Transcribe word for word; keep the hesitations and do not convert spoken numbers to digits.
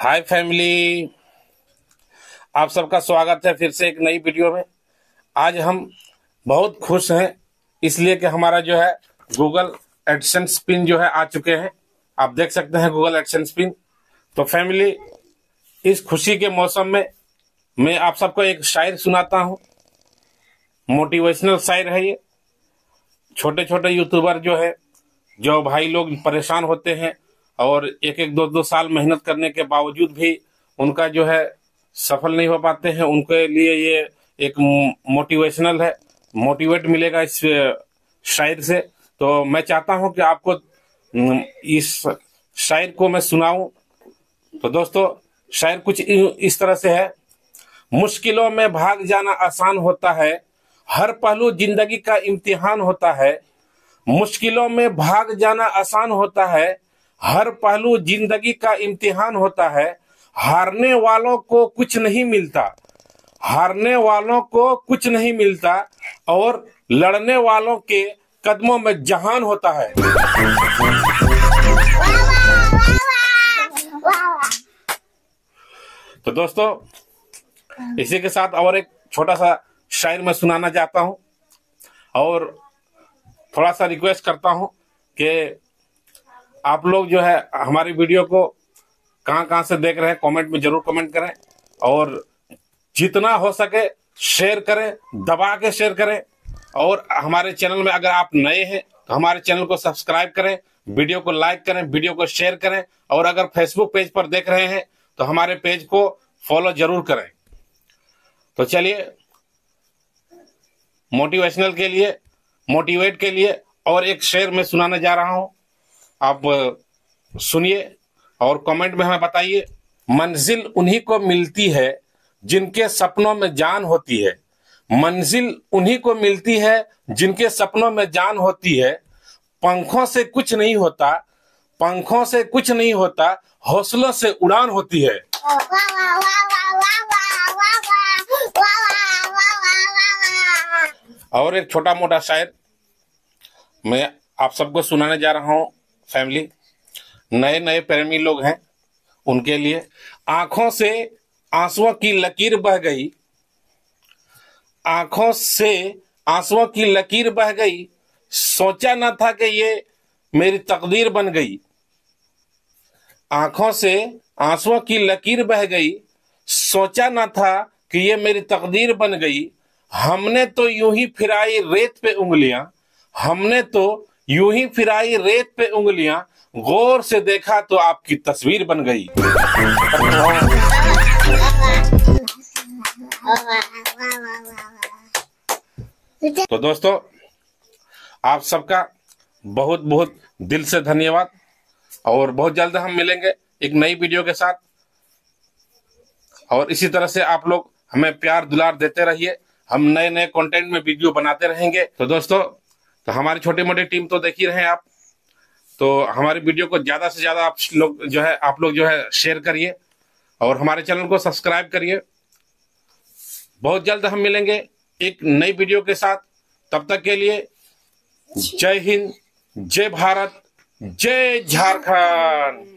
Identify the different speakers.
Speaker 1: हाय family, आप सबका स्वागत है फिर से एक नई वीडियो में। आज हम बहुत खुश हैं इसलिए कि हमारा जो है गूगल एडसेंस पिन जो है आ चुके हैं। आप देख सकते हैं गूगल एडसेंस पिन। तो फैमिली, इस खुशी के मौसम में मैं आप सबको एक शायर सुनाता हूँ। मोटिवेशनल शायर है ये। छोटे छोटे यूट्यूबर जो है, जो भाई लोग परेशान होते हैं और एक एक दो दो साल मेहनत करने के बावजूद भी उनका जो है सफल नहीं हो पाते हैं, उनके लिए ये एक मोटिवेशनल है। मोटिवेट मिलेगा इस शायर से। तो मैं चाहता हूं कि आपको इस शायर को मैं सुनाऊं। तो दोस्तों, शायर कुछ इस तरह से है। मुश्किलों में भाग जाना आसान होता है, हर पहलू जिंदगी का इम्तिहान होता है। मुश्किलों में भाग जाना आसान होता है, हर पहलू जिंदगी का इम्तिहान होता है। हारने वालों को कुछ नहीं मिलता, हारने वालों को कुछ नहीं मिलता और लड़ने वालों के कदमों में जहान होता है। तो दोस्तों, इसी के साथ और एक छोटा सा शायर मैं सुनाना चाहता हूं और थोड़ा सा रिक्वेस्ट करता हूं कि आप लोग जो है हमारी वीडियो को कहां कहां से देख रहे हैं कमेंट में जरूर कमेंट करें और जितना हो सके शेयर करें, दबा के शेयर करें। और हमारे चैनल में अगर आप नए हैं तो हमारे चैनल को सब्सक्राइब करें, वीडियो को लाइक करें, वीडियो को शेयर करें। और अगर फेसबुक पेज पर देख रहे हैं तो हमारे पेज को फॉलो जरूर करें। तो चलिए, मोटिवेशनल के लिए, मोटिवेट के लिए और एक शेर मैं सुनाने जा रहा हूं। आप सुनिए और कमेंट में हमें बताइए। मंजिल उन्हीं को मिलती है जिनके सपनों में जान होती है। मंजिल उन्हीं को मिलती है जिनके सपनों में जान होती है। पंखों से कुछ नहीं होता, पंखों से कुछ नहीं होता, हौसलों से उड़ान होती है। और एक छोटा मोटा शायर मैं आप सबको सुनाने जा रहा हूं फैमिली। नए नए प्रेमी लोग हैं उनके लिए। आंखों से आंसुओं की लकीर बह गई, आंखों से आंसुओं की लकीर बह गई, सोचा न था कि ये मेरी तकदीर बन गई। आंखों से आंसुओं की लकीर बह गई, सोचा न था कि ये मेरी तकदीर बन गई। हमने तो यूं ही फिराई रेत पे उंगलियां, हमने तो यूं ही फिराई रेत पे उंगलियां, गौर से देखा तो आपकी तस्वीर बन गई। तो दोस्तों, आप सबका बहुत बहुत दिल से धन्यवाद और बहुत जल्द हम मिलेंगे एक नई वीडियो के साथ। और इसी तरह से आप लोग हमें प्यार दुलार देते रहिए। हम नए नए कंटेंट में वीडियो बनाते रहेंगे। तो दोस्तों, तो हमारी छोटी मोटी टीम तो देख ही रहे हैं आप। तो हमारी वीडियो को ज्यादा से ज्यादा आप लोग जो है आप लोग जो है शेयर करिए और हमारे चैनल को सब्सक्राइब करिए। बहुत जल्द हम मिलेंगे एक नई वीडियो के साथ। तब तक के लिए जय हिंद, जय भारत, जय झारखंड।